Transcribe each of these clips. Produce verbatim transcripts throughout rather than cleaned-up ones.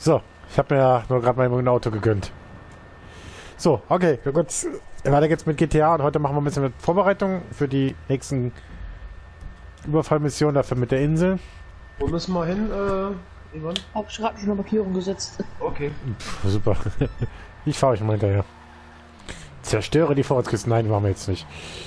So, ich habe mir ja nur gerade mein Auto gegönnt. So, okay, gut. Weiter geht's mit G T A und heute machen wir ein bisschen mit Vorbereitung für die nächsten Überfallmissionen, dafür mit der Insel. Wo müssen wir hin, äh, Ivan? Hab ich gerade schon eine Markierung gesetzt. Okay. Pff, super. Ich fahre euch mal hinterher. Zerstöre die Vorratskisten. Nein, machen wir jetzt nicht.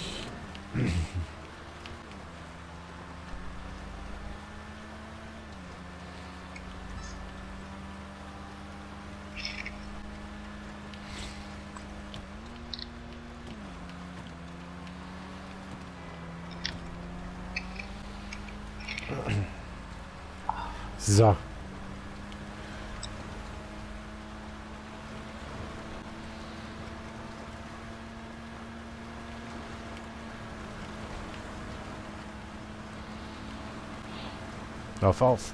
So. Lauf auf.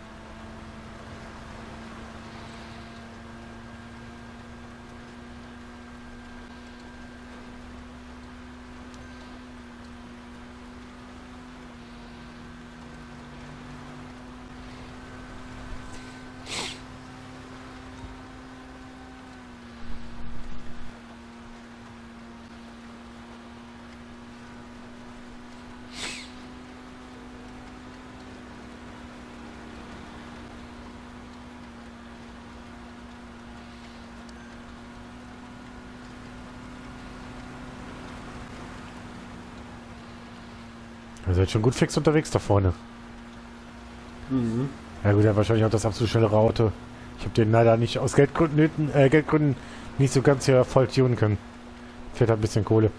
Ihr seid schon gut fix unterwegs da vorne. Mhm. Ja gut, ja, wahrscheinlich auch das absolut schnellere Auto. Ich habe den leider nicht aus Geldgründen, äh, Geldgründen nicht so ganz hier voll tunen können. Fehlt halt ein bisschen Kohle.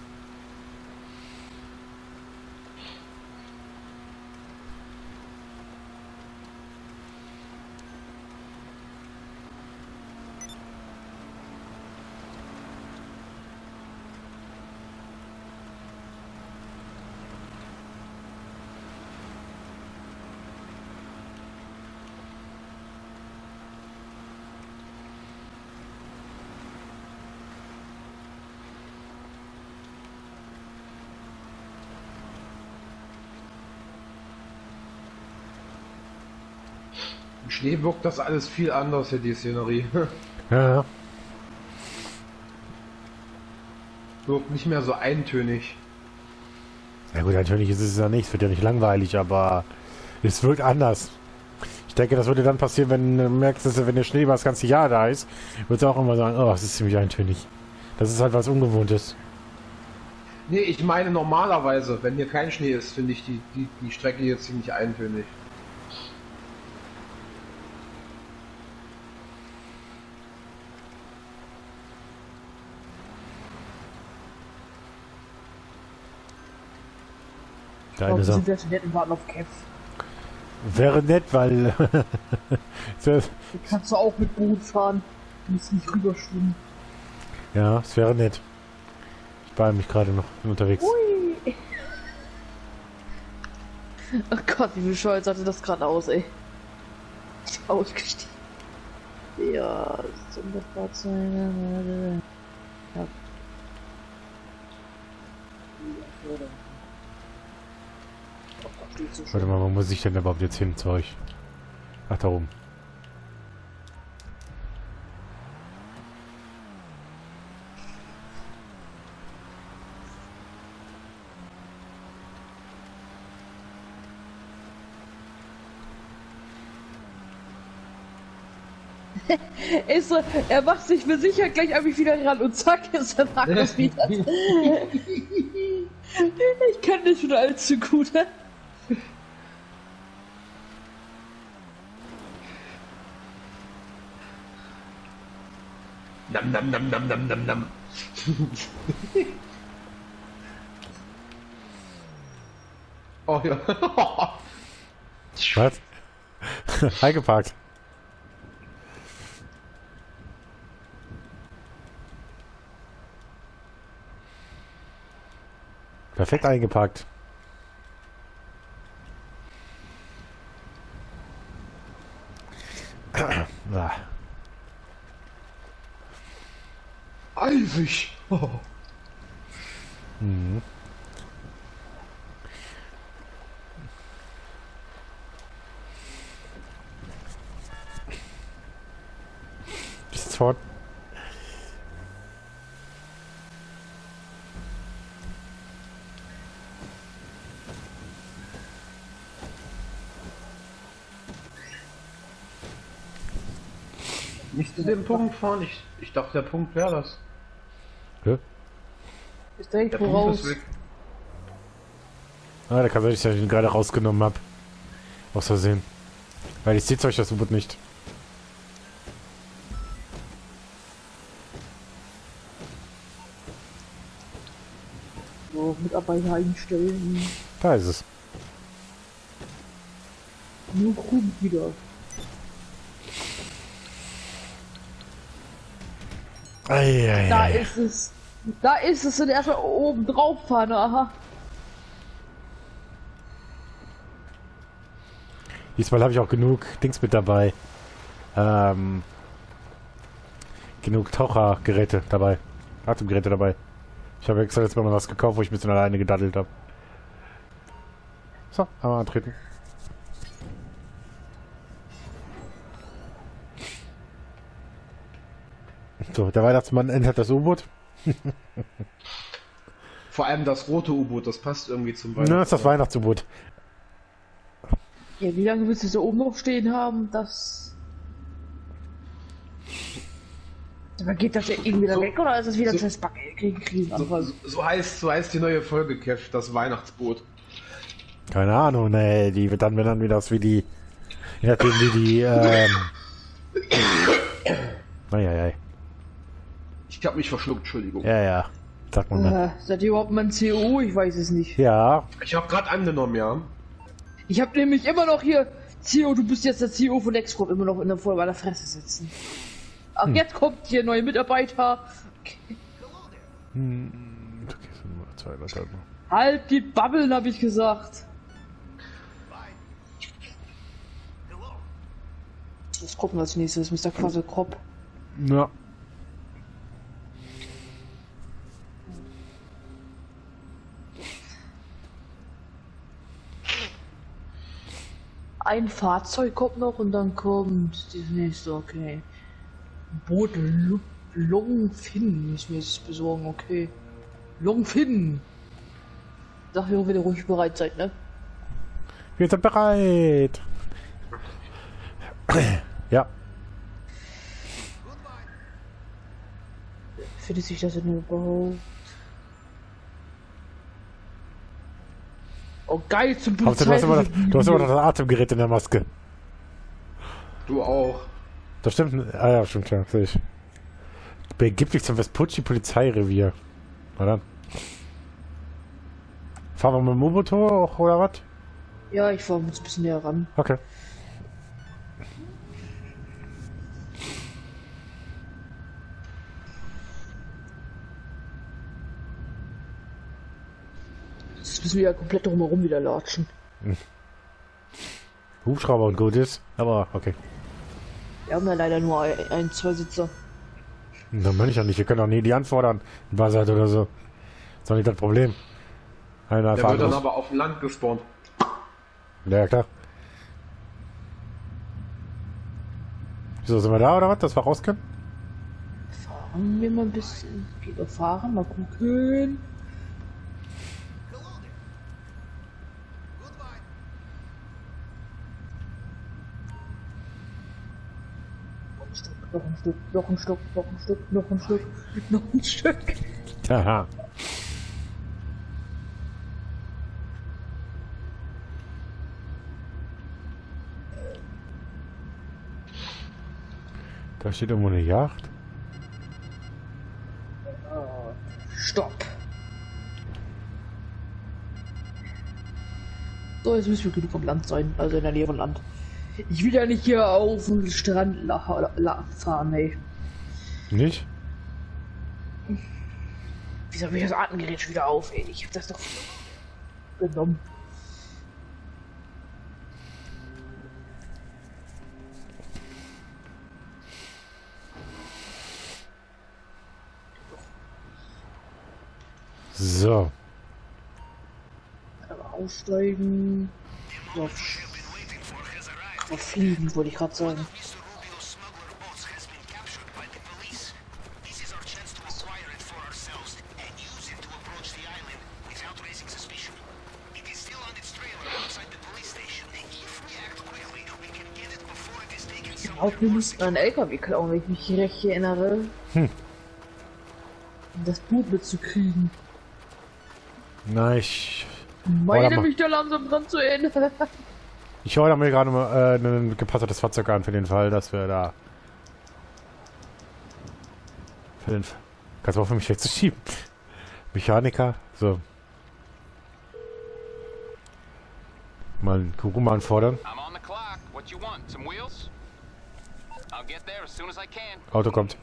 Im Schnee wirkt das alles viel anders hier, die Szenerie. Ja, ja. Wirkt nicht mehr so eintönig. Ja gut, natürlich ist es ja nicht, es wird ja nicht langweilig, aber es wird anders. Ich denke, das würde dann passieren, wenn du merkst, dass wenn der Schnee über das ganze Jahr da ist, würdest du auch immer sagen, oh, es ist ziemlich eintönig. Das ist halt was Ungewohntes. Nee, ich meine normalerweise, wenn hier kein Schnee ist, finde ich die, die, die Strecke hier ziemlich eintönig. Der Ich eine glaube, wir sagt, sind jetzt nett und warten auf Kev. wäre nett, weil Hier kannst du auch mit Boot fahren. Du musst nicht rüberschwimmen. ja, es wäre nett. Ich war mich gerade noch unterwegs. Ui. Oh Gott, wie bescheuert sah das gerade aus, ey. Ausgestiegen. Ja, das sind das Fahrzeuge. Ja. Warte mal, wo muss ich denn überhaupt jetzt hin zu euch? Ach, da oben. Ist so, er macht sich für Sicherheit gleich an mich wieder ran und zack, ist der Markus wieder. Ich kenne das schon allzu gut. Nam nam nam nam nam nam nam. Oh ja. Was? Eingeparkt. Perfekt eingepackt. Ah. Eisig. Oh. Mhm. von. Nicht zu dem Punkt fahren. Ich, ich dachte, der Punkt wäre das. Ja? Ist direkt Der Punkt voraus. ist weg. Ah, da kann sein, dass ich ihn gerade rausgenommen habe. Aus Versehen. Weil ich sehe euch das U-Boot nicht. So, Mitarbeiter einstellen. Da ist es. Nur Grund wieder. Ei, ei, Da ei. ist es. Da ist es und erstmal oben drauf fahren, aha. Diesmal habe ich auch genug Dings mit dabei. Ähm, genug Tauchergeräte dabei. Atemgeräte dabei. Ich habe extra jetzt mal was gekauft, wo ich ein bisschen alleine gedaddelt habe. So, einmal antreten. So, der Weihnachtsmann entert das U-Boot. Vor allem das rote U-Boot, das passt irgendwie zum Na, das ist das Weihnachts-U-Boot. Ja, wie lange willst du so oben noch stehen haben? Das. Aber geht das ja irgendwie wieder So- weg oder ist das wieder so- das Back Krisenanfall? So, so, heißt, so heißt die neue Folge, Kev, das Weihnachtsboot. Keine Ahnung, ne, die wird dann, wenn dann wieder aus wie die, je nachdem wie die, ähm, eieiei. Ich hab mich verschluckt, Entschuldigung. Ja, ja, sagt man dann. Äh, seid ihr überhaupt mal ein C O? Ich weiß es nicht. Ja, Ich habe gerade angenommen, ja. Ich habe nämlich immer noch hier C O, du bist jetzt der C O von Excorp, immer noch in der vor meiner Fresse sitzen. Ach, Hm. jetzt kommt hier neue Mitarbeiter. Okay. hm, okay, so Nummer zwei, was halt noch. Halt die Babbeln, habe ich gesagt. Was kommt denn als nächstes? Mister Quasselkropp. Ja, Ein Fahrzeug kommt noch und dann kommt das nächste, okay. Boot Lu- Longfin müssen wir jetzt besorgen, okay. Longfin! Sag mir, wenn ihr ruhig bereit seid, ne? wir sind bereit. Ja, Findet sich das denn überhaupt? Oh geil, zum Hauptsache, du hast immer noch, du hast immer noch Polizei. das Atemgerät in der Maske. Du auch. Das stimmt, ah ja, stimmt, ja, sehe ich. Begib dich zum Vespucci Polizeirevier. Na dann. Fahren wir mit dem U-Boot hoch, oder was? Ja, ich fahr uns ein bisschen näher ran. Okay. Jetzt müssen wir ja komplett drumherum wieder latschen. Hubschrauber und gut ist, aber okay. Wir haben ja leider nur ein, ein zwei Sitzer. Dann meine ich ja nicht, wir können auch nie die anfordern. In Basat oder so. Ist doch nicht das Problem. Einer Der einfach wird dann anderes. aber auf dem Land gespawnt. Ja, klar. Wieso sind wir da oder was? Dass wir raus können? Fahren wir mal ein bisschen. Geht doch fahren, mal gucken. Noch ein Stück, noch ein Stück, noch ein Stück, noch ein Stück, noch ein Stück. Haha. Da steht irgendwo eine Yacht. Stopp. So, jetzt müssen wir genug vom Land sein, also in der Nähe von Land. Ich will ja nicht hier auf dem Strand la la fahren, ey. Nicht? Wieso habe ich das Atemgerät schon wieder auf, ey? Ich hab das doch genommen. So. Aber aussteigen. So. Aber fliegen, wollte ich gerade sagen. Auch wir mussten einen L K W klauen, wenn ich mich recht erinnere. Hm. Um das Boot mitzukriegen. Na, ich... Meine mal. mich da langsam dran zu erinnern. Ich ordere mir gerade mal äh, ein gepanzertes Fahrzeug an für den Fall, dass wir da... Für den... Kannst du auch für mich wegzuschieben. Mechaniker, so. Mal einen Kuruma anfordern. Auto kommt.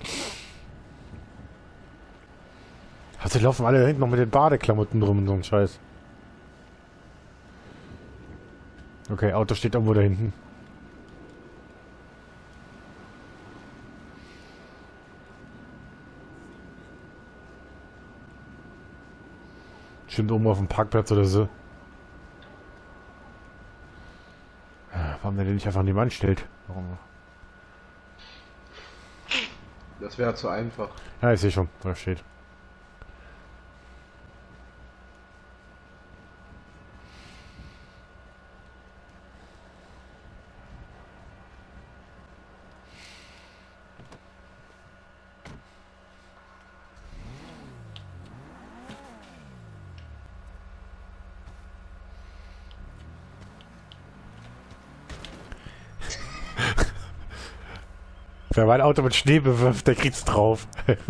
Also die laufen alle da hinten noch mit den Badeklamotten rum und so ein Scheiß. Okay, Auto steht irgendwo da hinten. Stimmt oben auf dem Parkplatz oder so. Warum der den nicht einfach an die Wand stellt? Warum? Das wäre zu einfach. Ja, ich sehe schon, wo er steht. Wer mein Auto mit Schnee bewirft, der kriegt's drauf.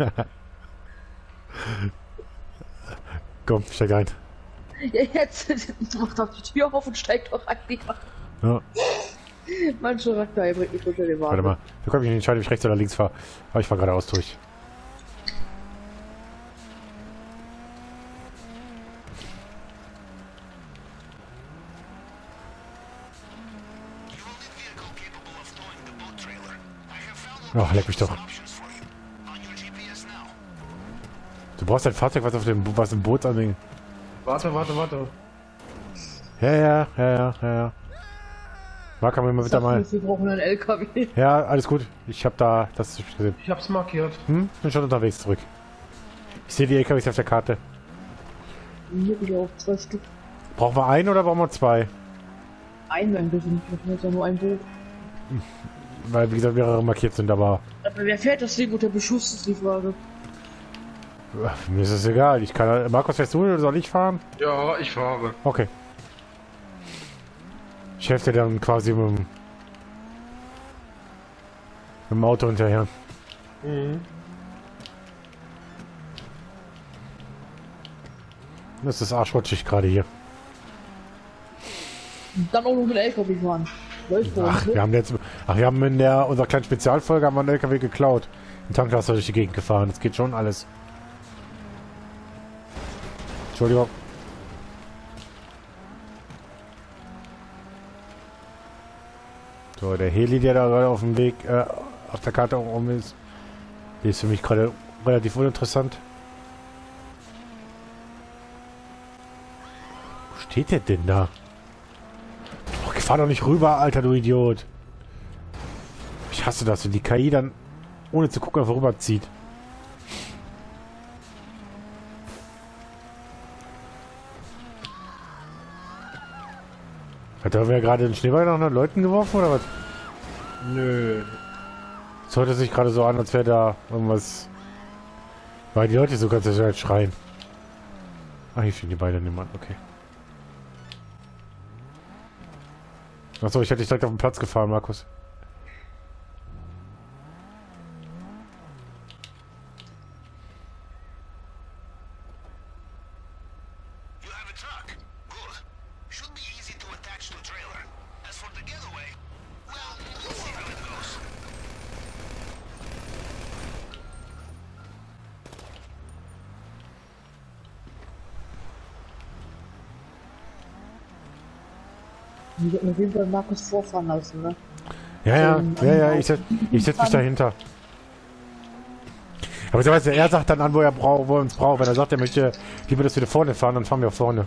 Komm, steig ein. Ja, jetzt macht doch die Tür auf und steigt doch rein. Ja. Mein Charakter, er bringt mich unter den Wagen. Warte mal, wir können mich nicht entscheiden, ob ich rechts oder links fahre. Aber ich fahre geradeaus durch. Ach, leck mich doch. Du brauchst ein Fahrzeug, was auf dem was im Boot anhängt. Warte, warte, warte. Ja, ja, ja, ja, ja, ja. Mark, haben wir mal wieder mal. Wir brauchen einen L K W. Ja, alles gut. Ich hab da das gesehen. Ich hab's markiert. Hm? Bin schon unterwegs zurück. Ich sehe die L K Ws auf der Karte. Hier wieder auf zwei Stück. Brauchen wir einen oder brauchen wir zwei? Ein, wenn wir sind. Wir haben ja nur ein Boot. Weil, wie gesagt, mehrere markiert sind, aber... Aber wer fährt das Ding unter Beschuss, ist die Frage. Mir ist es egal. Ich kann... Markus, fährst du oder soll ich fahren? Ja, ich fahre. Okay. Ich helfe dir dann quasi mit dem... mit dem Auto hinterher. Mhm. Das ist arschrutschig gerade hier. Und dann auch noch mit L K W fahren. Läuft bei uns, Ach, ne? wir haben jetzt... Ach, wir haben in der unserer kleinen Spezialfolge haben wir einen L K W geklaut. Ein Tanklaster durch die Gegend gefahren. Das geht schon alles. Entschuldigung. So, der Heli, der da gerade auf dem Weg, äh, auf der Karte rum ist, der ist für mich gerade relativ uninteressant. Wo steht der denn da? Oh, fahr doch nicht rüber, Alter, du Idiot. Ich hasse das, wenn die K I dann ohne zu gucken einfach rüberzieht. Hat er mir gerade den Schneeball nach den Leuten geworfen oder was? Nö. Es hört sich gerade so an, als wäre da irgendwas. Weil die Leute so ganz halt schreien. Ach, hier stehen die beiden niemand, okay. Achso, ich hätte dich direkt auf den Platz gefahren, Markus. Wir sollten auf jeden Fall Markus vorfahren lassen, ne? Ja, ja, Ähm, ja, ja, ich setz, ich setz mich dahinter. Aber so weißt du, er sagt dann an, wo er braucht, wo er uns braucht. Wenn er sagt, er möchte lieber, dass wir da vorne fahren, dann fahren wir vorne.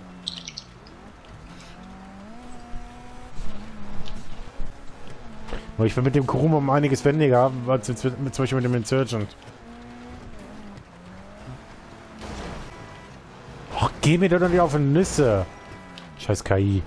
Aber ich bin mit dem Kuruma um einiges wendiger, als mit, mit, zum Beispiel mit dem Insurgent. Och, geh mir doch nicht auf die Nüsse. Scheiß K I.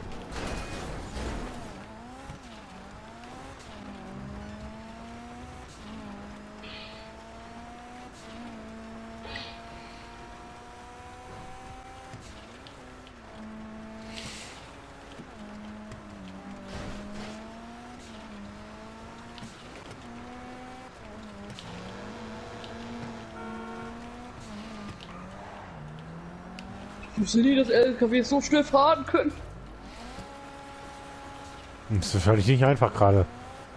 Ich wusste nie, dass L K Ws so schnell fahren können. Das ist wahrscheinlich nicht einfach gerade.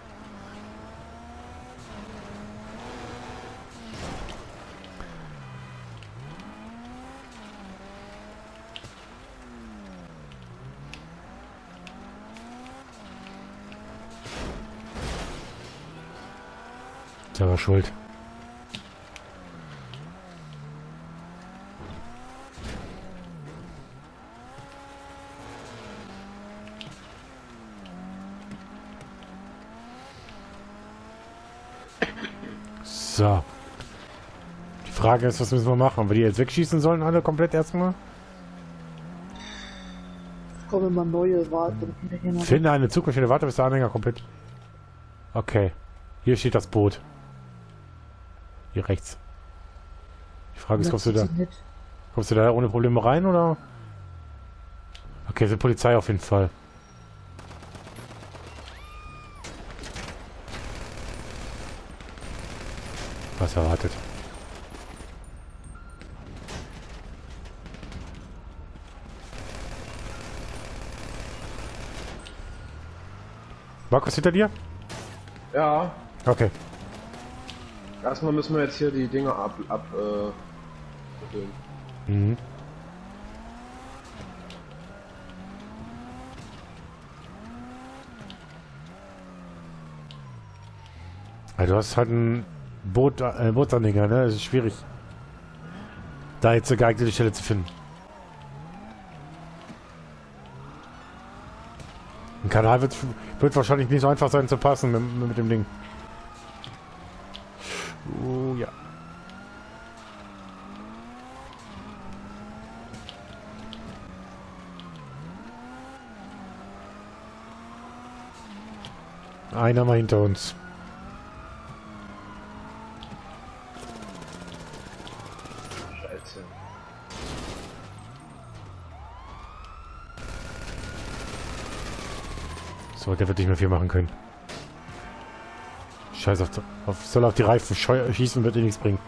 Selber schuld. So. Die Frage ist, was müssen wir machen? Ob wir die jetzt wegschießen sollen, alle komplett erstmal? Kommen mal neue Warte. Finde eine zukünftige Warte, bis der Anhänger komplett. Okay. Hier steht das Boot. Hier rechts. Die Frage ist, kommst du da? Kommst du da ohne Probleme rein, oder? Okay, ist die Polizei auf jeden Fall. Was erwartet? Markus, hinter dir? Ja. Okay. Erstmal müssen wir jetzt hier die Dinger ab... ab äh, mhm. Also du hast halt ein Boot, äh, Bootsanhänger, ne? Es ist schwierig, da jetzt eine geeignete Stelle zu finden. Ein Kanal wird, wird wahrscheinlich nicht so einfach sein zu passen mit, mit dem Ding. Oh ja. Einer mal hinter uns. Scheiße. So, der wird nicht mehr viel machen können. Scheiß auf, auf soll auf die Reifen scheu schießen, wird eh nichts bringen.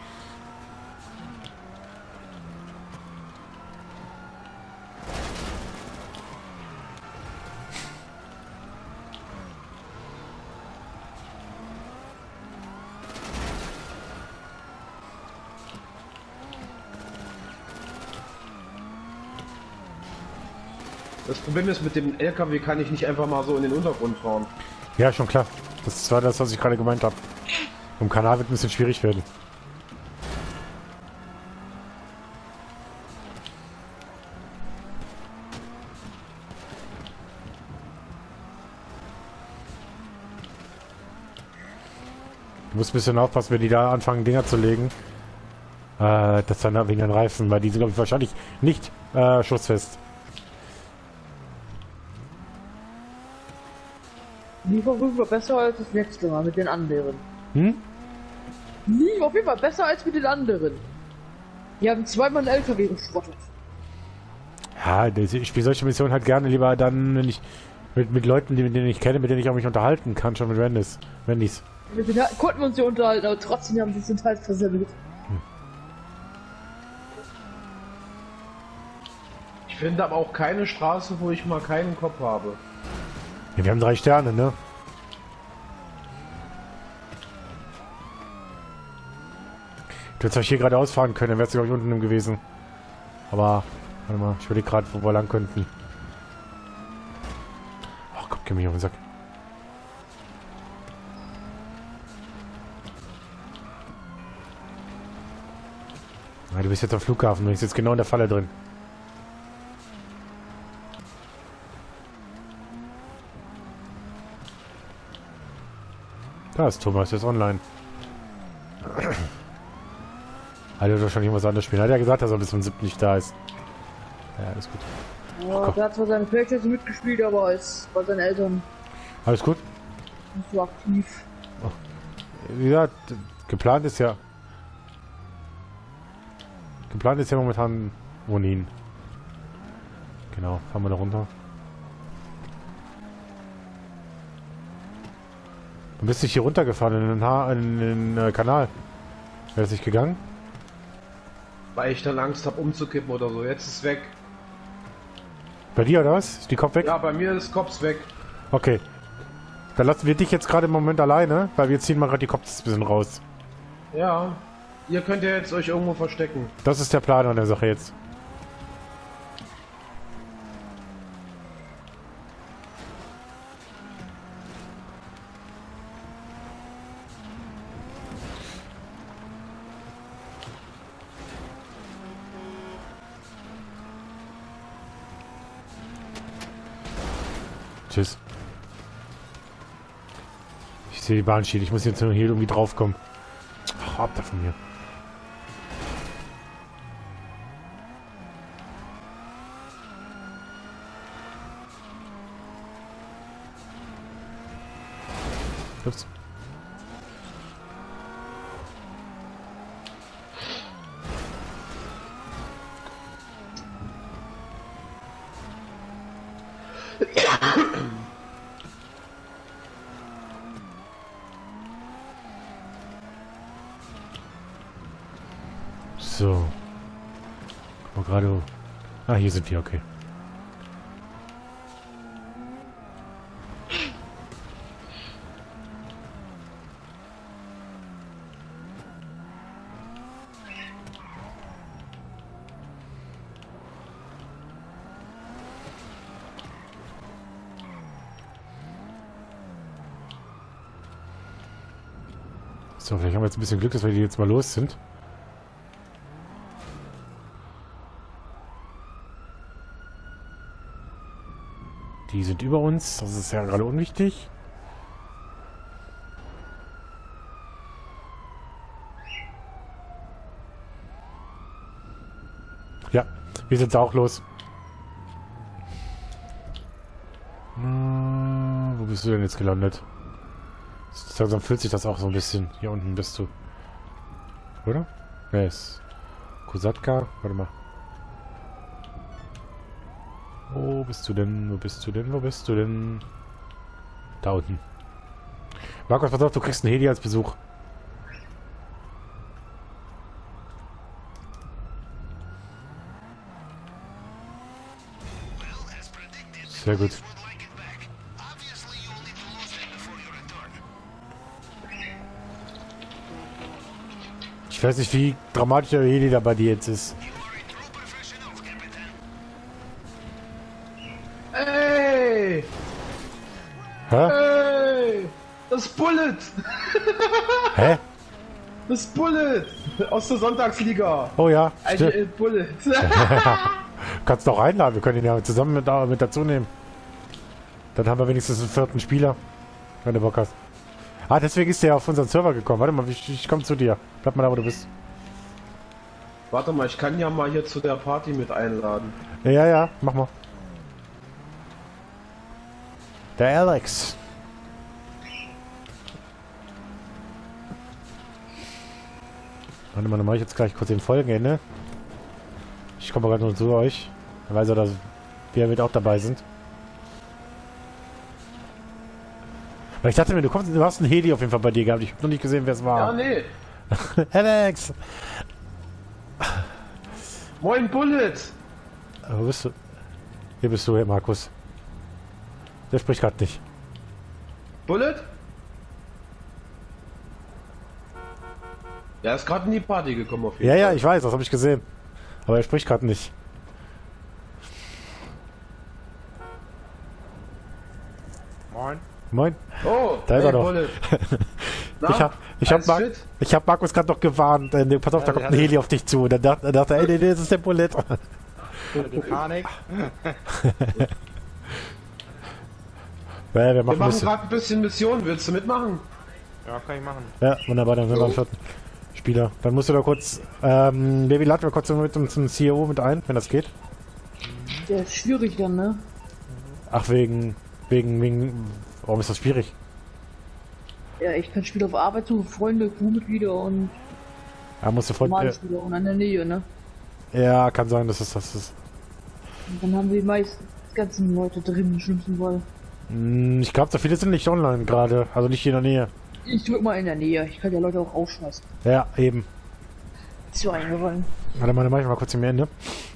Das Problem ist, mit dem L K W kann ich nicht einfach mal so in den Untergrund fahren. Ja, schon klar. Das war das, was ich gerade gemeint habe. Im Kanal wird ein bisschen schwierig werden. Du musst ein bisschen aufpassen, wenn die da anfangen, Dinger zu legen. Äh, das dann wegen den Reifen, weil die sind, glaube ich, wahrscheinlich nicht äh, schussfest. Lief auf jeden Fall besser als das letzte Mal mit den anderen. Hm? Lief auf jeden Fall besser als mit den anderen. Die haben zweimal einen L K W geschrottet. Ja, ich spiele solche Missionen halt gerne lieber dann, wenn ich mit, mit Leuten, die, mit denen ich kenne, mit denen ich auch mich unterhalten kann, schon mit Wendys. Wendys. Mit denen konnten wir uns ja unterhalten, aber trotzdem haben sie es total versemmelt. Ich finde aber auch keine Straße, wo ich mal keinen Kopf habe. Ja, wir haben drei Sterne, ne? Du hättest euch hier gerade ausfahren können, dann wärst du, glaube ich, unten gewesen. Aber, warte mal, ich überlege gerade, wo wir lang könnten. Ach Gott, geh mich auf den Sack. Ah, du bist jetzt am Flughafen, du bist jetzt genau in der Falle drin. Da ist Thomas, der ist online. Alter, wird wahrscheinlich irgendwas anderes spielen. Hat er gesagt, dass er bis zum siebten nicht da ist. Ja, alles gut. Ja, Ach, der hat zwar seine Playstation mitgespielt, aber ist bei seinen Eltern alles gut? nicht so aktiv. Wie gesagt, geplant ist ja... Geplant ist ja momentan Wohnin. Genau, fahren wir da runter. Du bist nicht hier runtergefahren in den, ha in den äh, Kanal. Wäre es nicht gegangen? Weil ich dann Angst habe umzukippen oder so. Jetzt ist es weg. Bei dir oder was? Ist die Kopf weg? Ja, bei mir ist Cops weg. Okay. Dann lassen wir dich jetzt gerade im Moment alleine, weil wir ziehen mal gerade die Cops ein bisschen raus. Ja. Ihr könnt ja jetzt euch irgendwo verstecken. Das ist der Plan an der Sache jetzt. Tschüss. Ich sehe die Bahnschiene. Ich muss jetzt nur hier irgendwie draufkommen. Ach, ab da von mir. Ups. So. Guck mal gerade. Ah, hier sind wir, okay. So, vielleicht haben wir jetzt ein bisschen Glück, dass wir die jetzt mal los sind. Die sind über uns, das ist ja gerade unwichtig. Ja, wir sind auch los. Hm, wo bist du denn jetzt gelandet? Langsam fühlt sich das auch so ein bisschen. Hier unten bist du. Oder? Wer ist? Kosatka? Warte mal. Wo bist du denn? Wo bist du denn? Wo bist du denn? Da unten. Markus, pass auf, du kriegst einen Heli als Besuch. Sehr gut. Ich weiß nicht, wie dramatisch der Heli da bei dir jetzt ist. Ey! Hä? Ey! Das Bullet! Hä? Das Bullet! Aus der Sonntagsliga! Oh ja, I stimmt. G L Bullet! Kannst doch einladen, wir können ihn ja zusammen mit, mit dazu nehmen. Dann haben wir wenigstens einen vierten Spieler, wenn du Bock hast. Ah, deswegen ist der auf unseren Server gekommen. Warte mal, ich, ich komme zu dir. Bleib mal da, wo du bist. Warte mal, ich kann ja mal hier zu der Party mit einladen. Ja, ja, mach mal. Der Alex. Warte mal, dann mache ich jetzt gleich kurz den Folgenende. Ich komme gerade nur zu euch. Dann weiß er, dass wir mit auch dabei sind. Weil ich dachte mir, du kommst, du hast einen Heli auf jeden Fall bei dir gehabt. Ich habe noch nicht gesehen, wer es war. Ja, nee. Alex! Moin Bullet! Wo bist du? Hier bist du, Herr Markus. Der spricht gerade nicht. Bullet? Er ist gerade in die Party gekommen auf jeden Ja, Fall. ja, ich weiß, das habe ich gesehen. Aber er spricht gerade nicht. Moin. Moin. Oh, Da ist er doch. Bullet. Na, Ich habe ich hab alles Mar fit? ich hab Markus gerade noch gewarnt. Äh, nee, pass auf, Ja, da der kommt ein hatte- Heli auf dich zu. Und dann dachte, dachte er, ey, nee, nee, das ist der Bullet. Die Panik. Ja, wir Wir machen, machen das. gerade ein bisschen Mission. Willst du mitmachen? Ja, kann ich machen. Ja, wunderbar, dann sind wir am vierten Spieler. Dann musst du da kurz, ähm, Baby, laden wir kurz mit uns zum C E O mit ein, wenn das geht. Der ist schwierig dann, ne? Ach, wegen, wegen, wegen, warum ist das schwierig? Ja, ich kann Spieler auf Arbeit suchen, Freunde, Crewmitglieder und Ja, musst du normale von, Spieler und an der Nähe, ne? äh, ja, kann sein, dass es das ist. Und dann haben wir die meisten ganzen Leute drin, im schlimmsten Fall. Hm, ich glaube, so viele sind nicht online gerade, also nicht hier in der Nähe. Ich drück mal in der Nähe, ich kann ja Leute auch rausschmeißen. Ja, eben. Ist so eingefallen. Warte mal, dann mach ich mal kurz zum Ende.